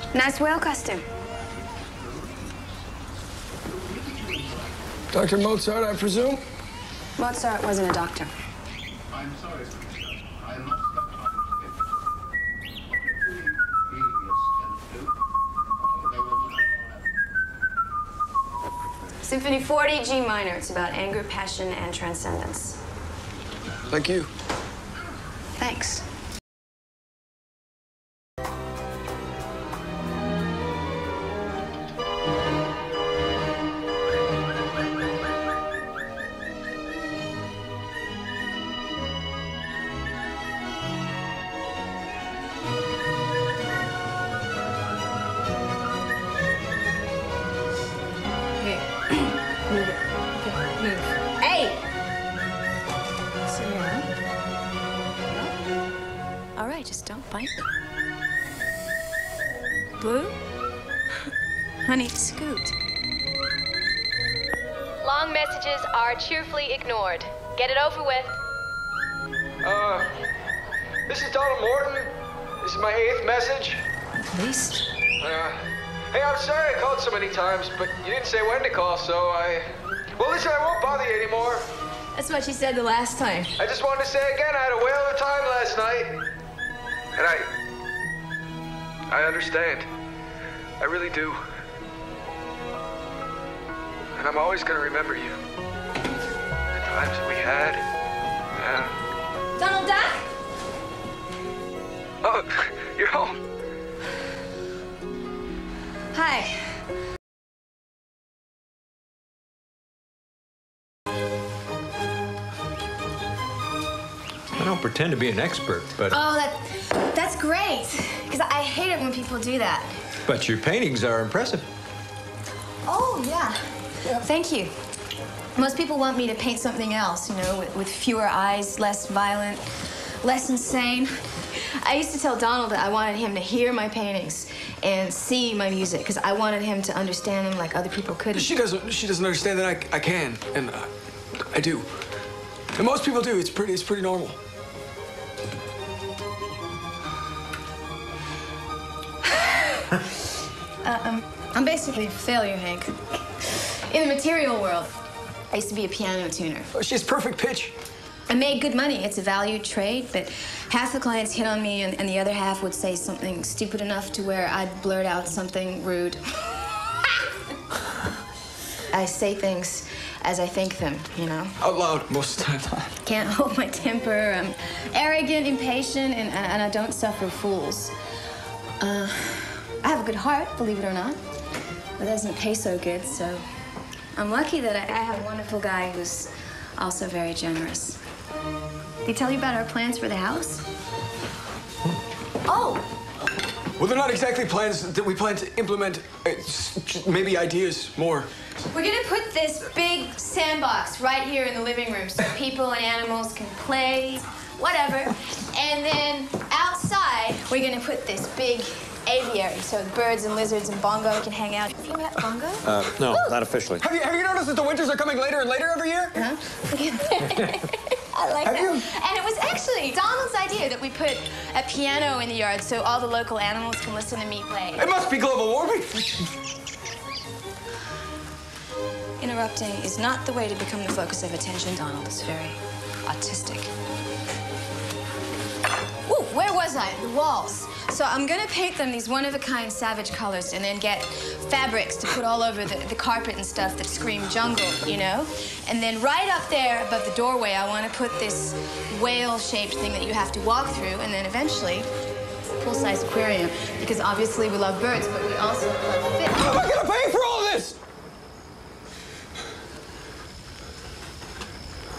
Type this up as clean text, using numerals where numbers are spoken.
Nice whale costume. Dr. Mozart, I presume? Mozart wasn't a doctor. I'm sorry, I must Symphony 40, G minor. It's about anger, passion, and transcendence. Like you. Thanks. Move it. Okay, move. Hey! So, yeah. All right, just don't bite. Blue? Honey, scoot. Long messages are cheerfully ignored. Get it over with. This is Donald Morton. This is my 8th message. At least. Hey, I'm sorry I called so many times, but you didn't say when to call, so Well, listen, I won't bother you anymore. That's what she said the last time. I just wanted to say again, I had a whale of a time last night. And I understand. I really do. And I'm always gonna remember you. The times that we had. Donald Duck? Oh, you're home. Hi. I don't pretend to be an expert, but... Oh, that's great. Because I hate it when people do that. But your paintings are impressive. Oh, yeah. Thank you. Most people want me to paint something else, you know, with fewer eyes, less violent, less insane. I used to tell Donald that I wanted him to hear my paintings and see my music, because I wanted him to understand them like other people couldn't. She doesn't understand that I can, and I do. And most people do. It's pretty normal. I'm basically a failure, Hank. In the material world, I used to be a piano tuner. She has perfect pitch. I made good money. It's a valued trade, but half the clients hit on me, and the other half would say something stupid enough to where I'd blurt out something rude. I say things as I think them, you know? Out loud most of the time. Can't hold my temper. I'm arrogant, impatient, and I don't suffer fools. I have a good heart, believe it or not. But it doesn't pay so good, so I'm lucky that I have a wonderful guy who's also very generous. Did he tell you about our plans for the house? Oh! Well, they're not exactly plans that we plan to implement. Maybe ideas more. We're gonna put this big sandbox right here in the living room so people and animals can play, whatever. And then outside, we're gonna put this big aviary so the birds and lizards and Bongo can hang out. Have you met Bongo? No, not officially. Have you noticed that the winters are coming later and later every year? Huh? I like that. And it was actually Donald's idea that we put a piano in the yard so all the local animals can listen to me play. It must be global warming. Interrupting is not the way to become the focus of attention, Donald. It's very autistic. Ooh, where was I? The walls. So I'm gonna paint them these one-of-a-kind savage colors and then get fabrics to put all over the carpet and stuff that scream jungle, you know? And then right up there above the doorway, I want to put this whale-shaped thing that you have to walk through, and then eventually full-size aquarium, because obviously we love birds, but we also love fish. How am I gonna pay for